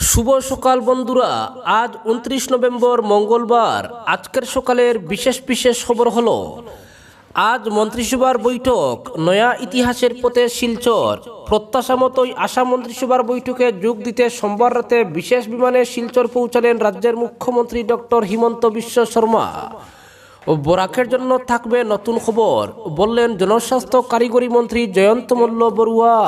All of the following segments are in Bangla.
শুভ সকাল বন্ধুরা। আজ 29 নভেম্বর মঙ্গলবার। আজকের সকালের বিশেষ বিশেষ খবর হলো, আজ মন্ত্রিসভার বৈঠক, নয়া ইতিহাসের পথে শিলচর। প্রত্যাশা মতোই আসাম মন্ত্রিসভার বৈঠকে যোগ দিতে সোমবার রাতে বিশেষ বিমানে শিলচর পৌঁছালেন রাজ্যের মুখ্যমন্ত্রী ডক্টর হিমন্ত বিশ্ব শর্মা। বরাকের জন্য থাকবে নতুন খবর, বললেন জনস্বাস্থ্য কারিগরি মন্ত্রী জয়ন্ত মল্ল বড়ুয়া।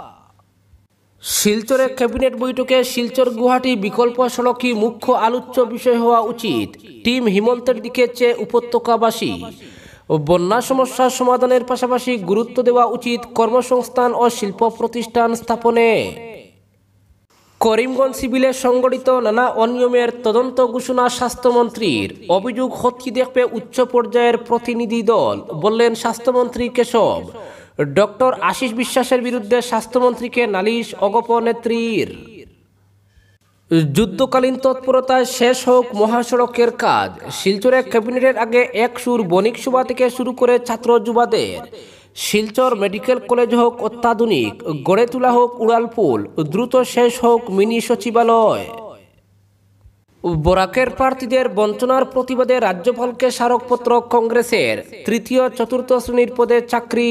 শিলচরে ক্যাবিনেট বৈঠকে শিলচর গুয়াহাটি বিকল্প সড়কই মুখ্য আলোচ্য বিষয় হওয়া উচিত। টিম হিমন্তের দিকে চেয়ে উপত্যকাবাসী। বন্যা সমস্যার সমাধানের পাশাপাশি গুরুত্ব দেওয়া উচিত কর্মসংস্থান ও শিল্প প্রতিষ্ঠান স্থাপনে। করিমগঞ্জ সিভিলে সংগঠিত নানা অনিয়মের তদন্ত ঘোষণা স্বাস্থ্যমন্ত্রীর। অভিযোগ খতিয়ে দেখবে উচ্চ পর্যায়ের প্রতিনিধি দল, বললেন স্বাস্থ্যমন্ত্রী কেশব। ডক্টর আশিস বিশ্বাসের বিরুদ্ধে স্বাস্থ্যমন্ত্রীকে নালিশ অগপ নেত্রীর। যুদ্ধকালীন তৎপরতায় শেষ হোক মহাসড়কের কাজ। শিলচরে ক্যাবিনেটের আগে এক সুর বণিক সভা থেকে শুরু করে ছাত্র যুবাদের। শিলচর মেডিকেল কলেজ হোক অত্যাধুনিক, গড়ে তোলা হোক উড়ালপুল, দ্রুত শেষ হোক মিনি সচিবালয়। বরাকের প্রার্থীদের বঞ্চনার প্রতিবাদে রাজ্যপালকে স্মারকপত্র কংগ্রেসের। তৃতীয় চতুর্থ শ্রেণীর পদে চাকরি।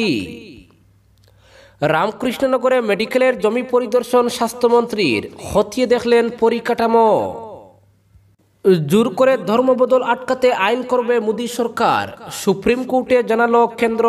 রামকৃষ্ণনগরে মেডিকেলের জমি পরিদর্শন স্বাস্থ্যমন্ত্রীর। খতিয়ে দেখলেন পরিকাঠামো। জোর করে ধর্মবদল আটকাতে আইন করবে মোদী সরকার, সুপ্রিম কোর্টে জানালো কেন্দ্র।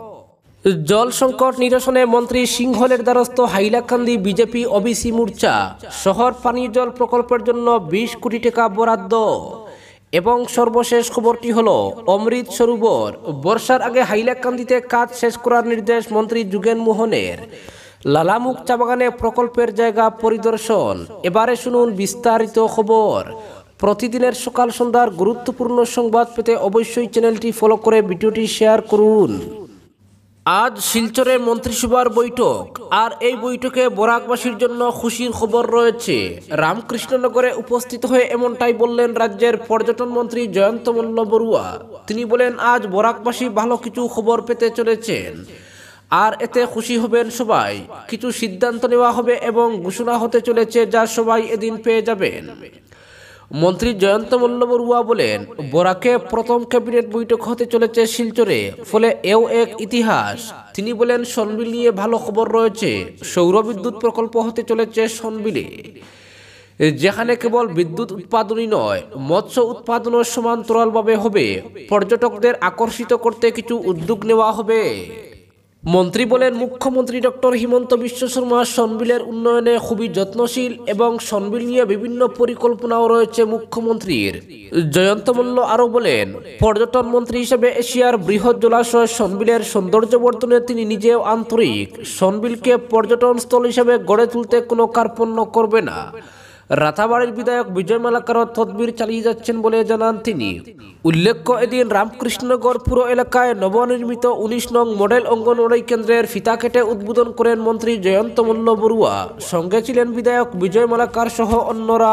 জল সংকট নিরসনে মন্ত্রী সিংহলের দ্বারস্থ হাইলাকান্দি বিজেপি ওবিসি মোর্চা। শহর পানীয় জল প্রকল্পের জন্য 20 কোটি টাকা বরাদ্দ। এবং সর্বশেষ খবরটি হলো, অমৃত সরোবর বর্ষার আগে হাইলাকান্দিতে কাজ শেষ করার নির্দেশ মন্ত্রী যোগেন মোহনের। লালামুখ চা বাগানে প্রকল্পের জায়গা পরিদর্শন। এবারে শুনুন বিস্তারিত খবর। প্রতিদিনের সকাল সন্ধ্যার গুরুত্বপূর্ণ সংবাদ পেতে অবশ্যই চ্যানেলটি ফলো করে ভিডিওটি শেয়ার করুন। আজ শিলচরে মন্ত্রিসভার বৈঠক, আর এই বৈঠকে বরাকবাসীর জন্য খুশির খবর রয়েছে। রামকৃষ্ণনগরে উপস্থিত হয়ে এমনটাই বললেন রাজ্যের পর্যটন মন্ত্রী জয়ন্ত মল্ল বড়ুয়া। তিনি বলেন, আজ বরাকবাসী ভালো কিছু খবর পেতে চলেছেন, আর এতে খুশি হবেন সবাই। কিছু সিদ্ধান্ত নেওয়া হবে এবং ঘোষণা হতে চলেছে, যা সবাই এদিন পেয়ে যাবেন। মন্ত্রী জয়ন্ত মল্ল বড়ুয়া বলেন, বরাকে প্রথম ক্যাবিনেট বৈঠক হতে চলেছে শিলচরে, ফলে এও এক ইতিহাস। তিনি বলেন, সনবিল নিয়ে ভালো খবর রয়েছে। সৌর বিদ্যুৎ প্রকল্প হতে চলেছে সনবিলে, যেখানে কেবল বিদ্যুৎ উৎপাদনই নয়, মৎস্য উৎপাদনও সমান্তরালভাবে হবে। পর্যটকদের আকর্ষিত করতে কিছু উদ্যোগ নেওয়া হবে। মন্ত্রী বলেন, মুখ্যমন্ত্রী ডক্টর হিমন্ত বিশ্ব শর্মা সনবিলের উন্নয়নে খুবই যত্নশীল এবং সনবিল নিয়ে বিভিন্ন পরিকল্পনাও রয়েছে মুখ্যমন্ত্রীর। জয়ন্ত মল্ল আরও বলেন, পর্যটন মন্ত্রী হিসেবে এশিয়ার বৃহৎ জলাশয় সনবিলের সৌন্দর্যবর্ধনে তিনি নিজেও আন্তরিক। সনবিলকে পর্যটন স্থল হিসেবে গড়ে তুলতে কোনো কার্পণ্য করবে না। রাতাবাড়ির বিধায়ক বিজয় মালাকারও তদবির চালিয়ে যাচ্ছেন বলে জানান তিনি। উল্লেখ্য, এদিন রামকৃষ্ণনগর পুর এলাকায় নবনির্মিত 19 নং মডেল অঙ্গনওয়াড়ি কেন্দ্রের ফিতা কেটে উদ্বোধন করেন মন্ত্রী জয়ন্ত মল্ল বড়ুয়া। সঙ্গে ছিলেন বিধায়ক বিজয় মালাকার সহ অন্যরা।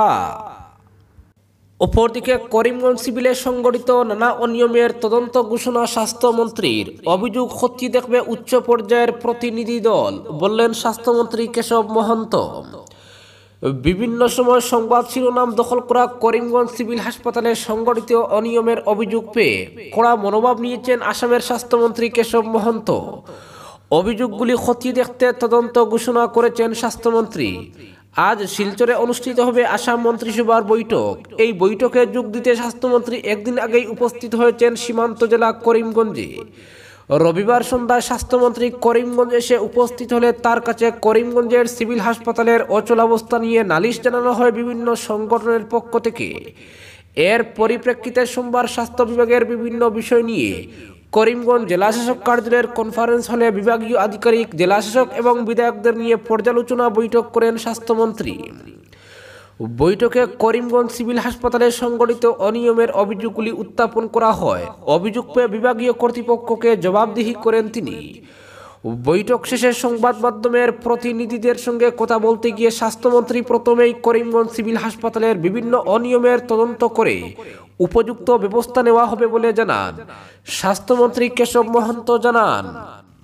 অপরদিকে করিমগঞ্জ সিভিলে সংগঠিত নানা অনিয়মের তদন্ত ঘোষণা স্বাস্থ্যমন্ত্রীর। অভিযোগ খতিয়ে দেখবে উচ্চ পর্যায়ের প্রতিনিধি দল, বললেন স্বাস্থ্যমন্ত্রী কেশব মহন্ত। বিভিন্ন সময় সংবাদ শিরোনাম দখল করা করিমগঞ্জ সিভিল হাসপাতালে সংগঠিত অনিয়মের অভিযোগ পেয়ে কড়া মনোভাব নিয়েছেন আসামের স্বাস্থ্যমন্ত্রী কেশব মহন্ত। অভিযোগগুলি খতিয়ে দেখতে তদন্ত ঘোষণা করেছেন স্বাস্থ্যমন্ত্রী। আজ শিলচরে অনুষ্ঠিত হবে আসাম মন্ত্রিসভার বৈঠক। এই বৈঠকে যোগ দিতে স্বাস্থ্যমন্ত্রী একদিন আগেই উপস্থিত হয়েছেন সীমান্ত জেলা করিমগঞ্জে। রবিবার সন্ধ্যায় স্বাস্থ্যমন্ত্রী করিমগঞ্জ এসে উপস্থিত হলে তার কাছে করিমগঞ্জের সিভিল হাসপাতালের অচলাবস্থা নিয়ে নালিশ জানানো হয় বিভিন্ন সংগঠনের পক্ষ থেকে। এর পরিপ্রেক্ষিতে সোমবার স্বাস্থ্য বিভাগের বিভিন্ন বিষয় নিয়ে করিমগঞ্জ জেলাশাসক কার্যালয়ের কনফারেন্স হলে বিভাগীয় আধিকারিক, জেলাশাসক এবং বিধায়কদের নিয়ে পর্যালোচনা বৈঠক করেন স্বাস্থ্যমন্ত্রী। বৈঠকে করিমগঞ্জ সিভিল হাসপাতালে সংগঠিত অনিয়মের অভিযোগগুলি উত্থাপন করা হয়। অভিযোগ পেয়ে বিভাগীয় কর্তৃপক্ষকে জবাবদিহি করেন তিনি। বৈঠক শেষে সংবাদ মাধ্যমের প্রতিনিধিদের সঙ্গে কথা বলতে গিয়ে স্বাস্থ্যমন্ত্রী প্রথমেই করিমগঞ্জ সিভিল হাসপাতালের বিভিন্ন অনিয়মের তদন্ত করে উপযুক্ত ব্যবস্থা নেওয়া হবে বলে জানান। স্বাস্থ্যমন্ত্রী কেশব মহন্ত জানান,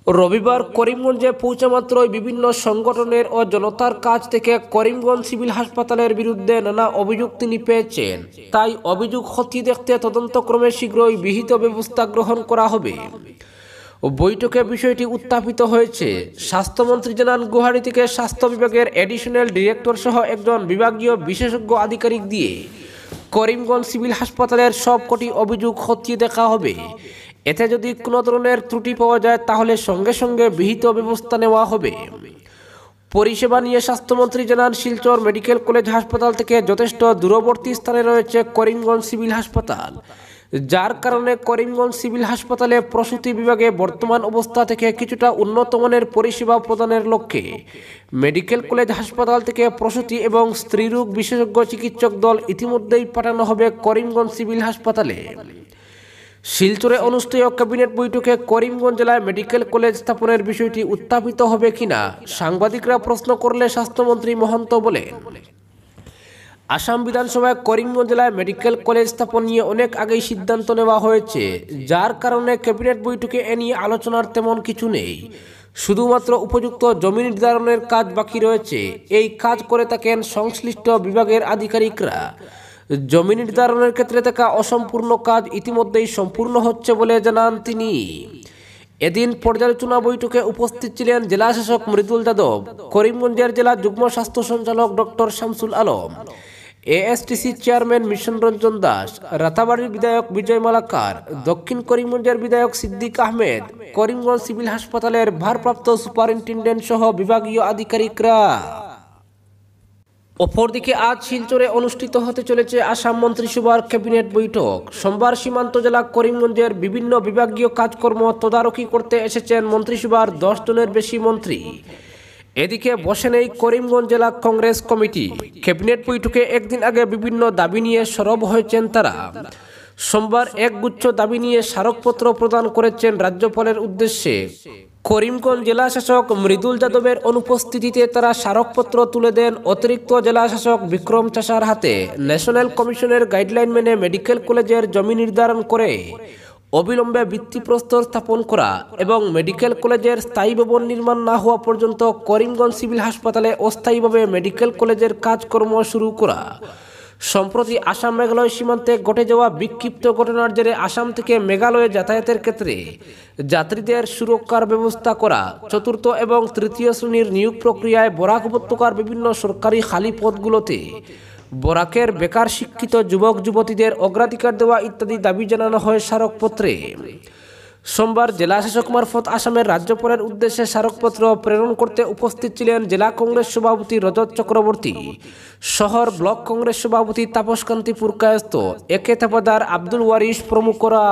রবিবার করিমগঞ্জে পৌঁছামাত্রই বিভিন্ন সংগঠনের ও জনতার কাছ থেকে করিমগঞ্জ সিভিল হাসপাতালের বিরুদ্ধে নানা অভিযোগ তিনি পেয়েছেন। তাই অভিযোগ খতিয়ে দেখতে তদন্তক্রমে শীঘ্রই বিহিত ব্যবস্থা গ্রহণ করা হবে। বৈঠকে বিষয়টি উত্থাপিত হয়েছে। স্বাস্থ্যমন্ত্রী জানান, গুয়াহাটি থেকে স্বাস্থ্য বিভাগের অ্যাডিশনাল ডিরেক্টর সহ একজন বিভাগীয় বিশেষজ্ঞ আধিকারিক দিয়ে করিমগঞ্জ সিভিল হাসপাতালের সবকটি অভিযোগ খতিয়ে দেখা হবে। এতে যদি কোনো ধরনের ত্রুটি পাওয়া যায় তাহলে সঙ্গে সঙ্গে বিহিত ব্যবস্থা নেওয়া হবে। পরিষেবা নিয়ে স্বাস্থ্যমন্ত্রী জানান, শিলচর মেডিকেল কলেজ হাসপাতাল থেকে যথেষ্ট দূরবর্তী স্থানে রয়েছে করিমগঞ্জ সিভিল হাসপাতাল, যার কারণে করিমগঞ্জ সিভিল হাসপাতালে প্রসূতি বিভাগে বর্তমান অবস্থা থেকে কিছুটা উন্নত মানের পরিষেবা প্রদানের লক্ষ্যে মেডিকেল কলেজ হাসপাতাল থেকে প্রসূতি এবং স্ত্রীরোগ বিশেষজ্ঞ চিকিৎসক দল ইতিমধ্যেই পাঠানো হবে করিমগঞ্জ সিভিল হাসপাতালে। শিলচরে অনুষ্ঠেয় ক্যাবিনেট বৈঠকে করিমগঞ্জ জেলায় মেডিকেল কলেজ স্থাপনের বিষয়টি উত্থাপিত হবে কিনা সাংবাদিকরা প্রশ্ন করলে স্বাস্থ্যমন্ত্রী মহন্ত বলেন, আসাম বিধানসভায় করিমগঞ্জ জেলায় মেডিকেল কলেজ স্থাপন নিয়ে অনেক আগেই সিদ্ধান্ত নেওয়া হয়েছে, যার কারণে ক্যাবিনেট বৈঠকে এ নিয়ে আলোচনার তেমন কিছু নেই। শুধুমাত্র উপযুক্ত জমি নির্ধারণের কাজ বাকি রয়েছে। এই কাজ করে থাকেন সংশ্লিষ্ট বিভাগের আধিকারিকরা। জমি নির্ধারণের ক্ষেত্রে থাকা অসম্পূর্ণ কাজ ইতিমধ্যেই সম্পূর্ণ হচ্ছে বলে জানান তিনি। এদিন পর্যালোচনা বৈঠকে উপস্থিত ছিলেন জেলা শাসক মৃদুল যাদব, করিমগঞ্জের জেলা যুগ্ম স্বাস্থ্য সঞ্চালক doctor Shamsul Alam, ASTC chairman Mission Ranjan Das, রাতাবাড়ির বিধায়ক বিজয় মালাকার, দক্ষিণ করিমগঞ্জের বিধায়ক সিদ্দিক আহমেদ, করিমগঞ্জ সিভিল হাসপাতালের ভারপ্রাপ্ত সুপারিনটেন্ডেন্ট সহ বিভাগীয় আধিকারিকরা। অপরদিকে আজ শিলচরে অনুষ্ঠিত হতে চলেছে আসাম মন্ত্রিসভার ক্যাবিনেট বৈঠক। সোমবার সীমান্ত জেলা করিমগঞ্জের বিভিন্ন বিভাগীয় কাজকর্ম তদারকি করতে এসেছেন মন্ত্রিসভার 10 জনের বেশি মন্ত্রী। এদিকে বসে নেই করিমগঞ্জ জেলা কংগ্রেস কমিটি। ক্যাবিনেট বৈঠকে একদিন আগে বিভিন্ন দাবি নিয়ে সরব হয়েছেন তারা। সোমবার একগুচ্ছ দাবি নিয়ে স্মারকপত্র প্রদান করেছেন রাজ্যপালের উদ্দেশ্যে। করিমগঞ্জ জেলা শাসক মৃদুল যাদবের অনুপস্থিতিতে তারা স্মারকপত্র তুলে দেন অতিরিক্ত জেলা শাসক বিক্রম চাষার হাতে। ন্যাশনাল কমিশনের গাইডলাইন মেনে মেডিকেল কলেজের জমি নির্ধারণ করে অবিলম্বে ভিত্তিপ্রস্তর স্থাপন করা এবং মেডিকেল কলেজের স্থায়ী ভবন নির্মাণ না হওয়া পর্যন্ত করিমগঞ্জ সিভিল হাসপাতালে অস্থায়ীভাবে মেডিকেল কলেজের কাজকর্ম শুরু করা। সম্প্রতি আসাম মেঘালয় সীমান্তে ঘটে যাওয়া বিক্ষিপ্ত ঘটনার জেরে আসাম থেকে মেঘালয়ে যাতায়াতের ক্ষেত্রে যাত্রীদের সুরক্ষার ব্যবস্থা করা। চতুর্থ এবং তৃতীয় শ্রেণীর নিয়োগ প্রক্রিয়ায় বরাক উপত্যকার বিভিন্ন সরকারি খালি পদগুলোতে বরাকের বেকার শিক্ষিত যুবক যুবতীদের অগ্রাধিকার দেওয়া ইত্যাদি দাবি জানানো হয় স্মারকপত্রে। সোমবার জেলা শাসক মারফত আসামের রাজ্যপালের উদ্দেশ্যে স্মারকপত্র প্রেরণ করতে উপস্থিত ছিলেন জেলা কংগ্রেস সভাপতি রজত চক্রবর্তী, শহর ব্লক কংগ্রেস সভাপতি তাপসকান্তি পুরকায়স্থ, একে থাপাদার, আব্দুল ওয়ারিশ প্রমুখরা।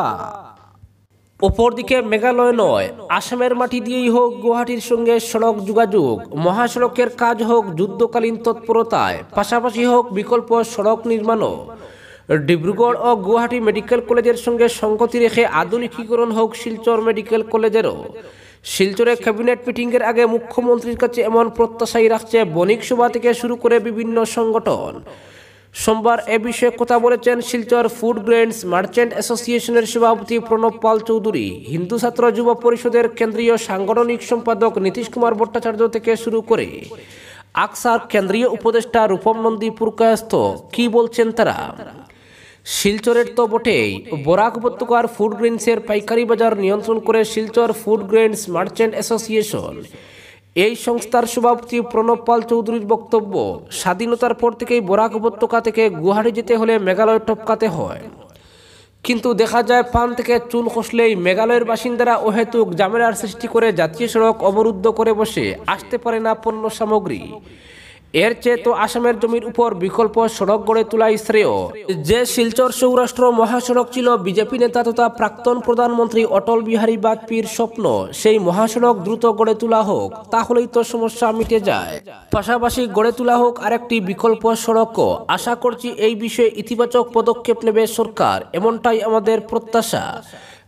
অপরদিকে মেঘালয় নয়, আসামের মাটি দিয়েই হোক গুয়াহাটির সঙ্গে সড়ক যোগাযোগ, মহাসড়কের কাজ হোক যুদ্ধকালীন তৎপরতায়, পাশাপাশি হোক বিকল্প সড়ক নির্মাণও। ডিব্রুগড় ও গুয়াহাটি মেডিকেল কলেজের সঙ্গে সংগতি রেখে আধুনিকীকরণ হোক শিলচর মেডিকেল কলেজেরও। শিলচরে ক্যাবিনেট মিটিংয়ের আগে মুখ্যমন্ত্রীর কাছে এমন প্রত্যাশাই রাখছে বণিক সভা থেকে শুরু করে বিভিন্ন সংগঠন। সোমবার এ বিষয়ে কথা বলেছেন শিলচর ফুড গ্রেনস মার্চেন্ট অ্যাসোসিয়েশনের সভাপতি প্রণব পাল চৌধুরী, হিন্দু ছাত্র যুব পরিষদের কেন্দ্রীয় সাংগঠনিক সম্পাদক নীতিশ কুমার ভট্টাচার্য থেকে শুরু করে আকসার কেন্দ্রীয় উপদেষ্টা রূপম নন্দী পুরকায়স্থ। কি বলছেন তারা? শিলচরের তো বটেই, বরাক উপত্যকার ফুড গ্রেনসের পাইকারি বাজার নিয়ন্ত্রণ করে Silchar food grains merchant association. এই সংস্থার সভাপতি প্রণব পাল চৌধুরীর বক্তব্য, স্বাধীনতার পর থেকেই বরাক উপত্যকা থেকে গুয়াহাটি যেতে হলে মেঘালয় টপকাতে হয়, কিন্তু দেখা যায় পান থেকে চুন খসলেই মেঘালয়ের বাসিন্দারা অহেতুক ঝামেলার সৃষ্টি করে জাতীয় সড়ক অবরুদ্ধ করে বসে, আসতে পারে না পণ্য সামগ্রী। এর চেয়ে তো আসামের জমির উপর বিকল্প সড়ক গড়ে তোলাই শ্রেয়। যে শিলচর সৌরাষ্ট্র মহাসড়ক ছিল বিজেপি নেতা তথা প্রাক্তন প্রধানমন্ত্রী অটল বিহারী বাজপেয়ীর স্বপ্ন, সেই মহাসড়ক দ্রুত গড়ে তোলা হোক, তাহলেই তো সমস্যা মিটে যায়। পাশাপাশি গড়ে তোলা হোক আরেকটি বিকল্প সড়কও। আশা করছি এই বিষয়ে ইতিবাচক পদক্ষেপ নেবে সরকার, এমনটাই আমাদের প্রত্যাশা।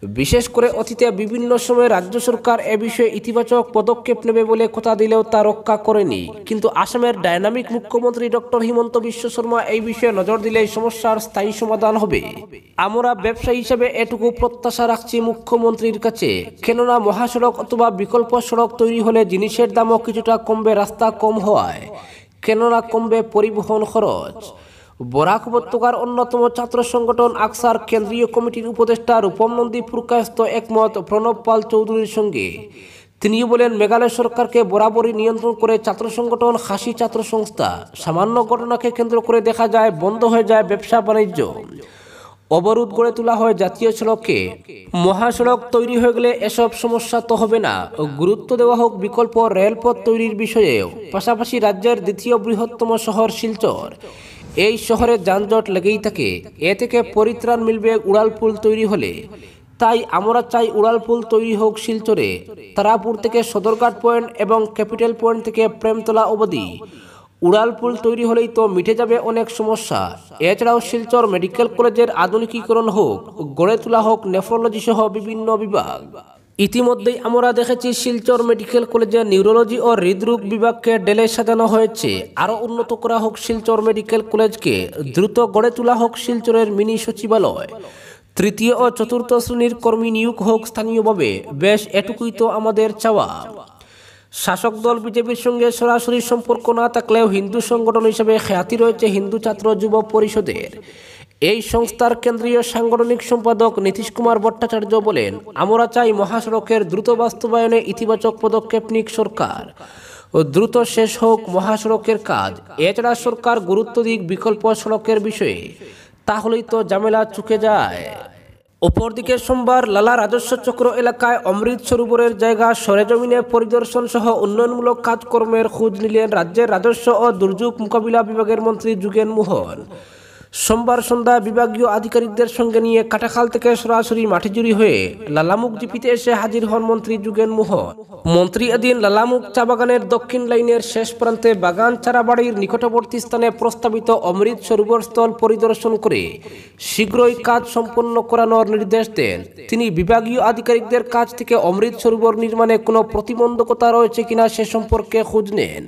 বিশেষ করে অতীতে বিভিন্ন সময়ে রাজ্য সরকার এ বিষয়ে ইতিবাচক পদক্ষেপ নেবে বলে কথা দিলেও তা রক্ষা করেনি। কিন্তু আসামের ডায়নামিক মুখ্যমন্ত্রী ডক্টর হিমন্ত বিশ্ব শর্মা এই বিষয়ে নজর দিলে সমস্যার স্থায়ী সমাধান হবে। আমরা ব্যবসায়ী হিসেবে এটুকু প্রত্যাশা রাখছি মুখ্যমন্ত্রীর কাছে, কেননা মহাসড়ক অথবা বিকল্প সড়ক তৈরি হলে জিনিসের দামও কিছুটা কমবে, রাস্তা কম হওয়ায় কেননা কমবে পরিবহন খরচ। বরাক উপত্যকার অন্যতম ছাত্র সংগঠন আকসার কেন্দ্রীয় কমিটির উপদেষ্টা রূপম নন্দী পুরকায়স্থ একমত প্রণব পাল চৌধুরীর সঙ্গে। তিনি বলেন, মেঘালয় সরকারকে বরাবরই নিয়ন্ত্রণ করে ছাত্র সংগঠন খাসি ছাত্র সংস্থা। সামান্য ঘটনাকে কেন্দ্র করে দেখা যায় বন্ধ হয়ে যায় ব্যবসা বাণিজ্য, অবরোধ গড়ে তোলা হয় জাতীয় সড়কে। মহাসড়ক তৈরি হয়ে গেলে এসব সমস্যা তো হবে না, গুরুত্ব দেওয়া হোক বিকল্প রেলপথ তৈরির বিষয়েও। পাশাপাশি রাজ্যের দ্বিতীয় বৃহত্তম শহর শিলচর, এই শহরে যানজট লেগেই থাকে, এ থেকে পরিত্রাণ মিলবে উড়ালপুল তৈরি হলে। তাই আমরা চাই উড়ালপুল তৈরি হোক শিলচরে। তারাপুর থেকে সদরঘাট পয়েন্ট এবং ক্যাপিটাল পয়েন্ট থেকে প্রেমতলা অবধি উড়ালপুল তৈরি হলেই তো মিটে যাবে অনেক সমস্যা। এছাড়াও শিলচর মেডিকেল কলেজের আধুনিকীকরণ হোক, গড়ে তোলা হোক নেফ্রোলজি সহ বিভিন্ন বিভাগ। ইতিমধ্যেই আমরা দেখেছি শিলচর মেডিকেল কলেজে নিউরোলজি ও হৃদরোগ বিভাগকে ঢেলে সাজানো হয়েছে। আরও উন্নত করা হোক শিলচর মেডিকেল কলেজকে, দ্রুত গড়ে তোলা হোক শিলচরের মিনি সচিবালয়, তৃতীয় ও চতুর্থ শ্রেণীর কর্মী নিয়োগ হোক স্থানীয়ভাবে। বেশ এটুকুই তো আমাদের চাওয়া। শাসক দল বিজেপির সঙ্গে সরাসরি সম্পর্ক না থাকলেও হিন্দু সংগঠন হিসেবে খ্যাতি রয়েছে হিন্দু ছাত্র যুব পরিষদের। এই সংস্থার কেন্দ্রীয় সাংগঠনিক সম্পাদক নীতিশ কুমার ভট্টাচার্য বলেন, আমরা চাই মহাসড়কের দ্রুত বাস্তবায়নে ইতিবাচক পদক্ষেপ নিক সরকার ও দ্রুত শেষ হোক মহাসড়কের কাজ। এছাড়া সরকার গুরুত্ব দিক বিকল্প সড়কের বিষয়ে, তাহলেই তো ঝামেলা চুকে যায়। অপরদিকে সোমবার লালা রাজস্ব চক্র এলাকায় অমৃত সরোবরের জায়গা সরেজমিনে পরিদর্শন সহ উন্নয়নমূলক কাজকর্মের খোঁজ নিলেন রাজ্যের রাজস্ব ও দুর্যোগ মোকাবিলা বিভাগের মন্ত্রী যোগেন মোহন। সোমবার সন্ধ্যায় বিভাগীয় আধিকারিকদের সঙ্গে নিয়ে কাটাখাল থেকে সরাসরি মাটিজুড়ি হয়ে লালামুখ জিপিতে এসে হাজির হন মন্ত্রী যোগেন মোহন। মন্ত্রী এদিন লালামুখ চা বাগানের দক্ষিণ লাইনের শেষ প্রান্তে বাগান চারা বাড়ির নিকটবর্তী স্থানে প্রস্তাবিত অমৃত সরোবর স্থল পরিদর্শন করে শীঘ্রই কাজ সম্পন্ন করানোর নির্দেশ দেন। তিনি বিভাগীয় আধিকারিকদের কাছ থেকে অমৃত সরোবর নির্মাণে কোনো প্রতিবন্ধকতা রয়েছে কিনা সে সম্পর্কে খোঁজ নেন।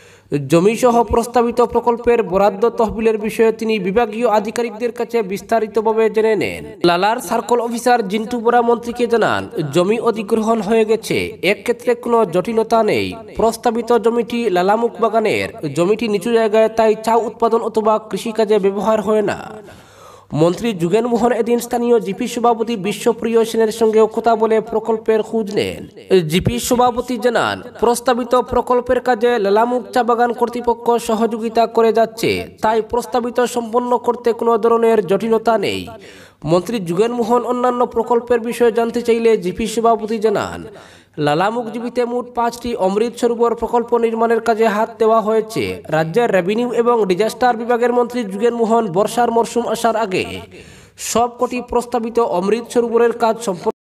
জমিসহ প্রস্তাবিত প্রকল্পের বরাদ্দ তহবিলের বিষয়ে তিনি বিভাগীয় আধিকারিকদের কাছে বিস্তারিতভাবে জেনে নেন। লালার সার্কল অফিসার জিন্টু বরা মন্ত্রীকে জানান, জমি অধিগ্রহণ হয়ে গেছে, এক্ষেত্রে কোনো জটিলতা নেই। প্রস্তাবিত জমিটি লালামুখ বাগানের, জমিটি নিচু জায়গায়, তাই চা উৎপাদন অথবা কৃষিকাজে ব্যবহার হয় না। মন্ত্রী যোগেন মোহন এদিন স্থানীয় জিপি সভাপতি বিশ্বপ্রিয় সেনের সঙ্গেও কথা বলে প্রকল্পের খোঁজ নেন। জিপি সভাপতি জানান, প্রস্তাবিত প্রকল্পের কাজে লালামুখ চা বাগান কর্তৃপক্ষ সহযোগিতা করে যাচ্ছে, তাই প্রস্তাবিত সম্পন্ন করতে কোনো ধরনের জটিলতা নেই। মন্ত্রী যোগেন মোহন অন্যান্য প্রকল্পের বিষয়ে জানতে চাইলে জিপি সভাপতি জানান, লালামুখ জিপিতে মোট 5টি অমৃত সরোবর প্রকল্প নির্মাণের কাজে হাত দেওয়া হয়েছে। রাজ্যের রেভিনিউ এবং ডিজাস্টার বিভাগের মন্ত্রী যোগেন মোহন বর্ষার মরশুম আসার আগে সবকটি প্রস্তাবিত অমৃত সরোবরের কাজ সম্পন্ন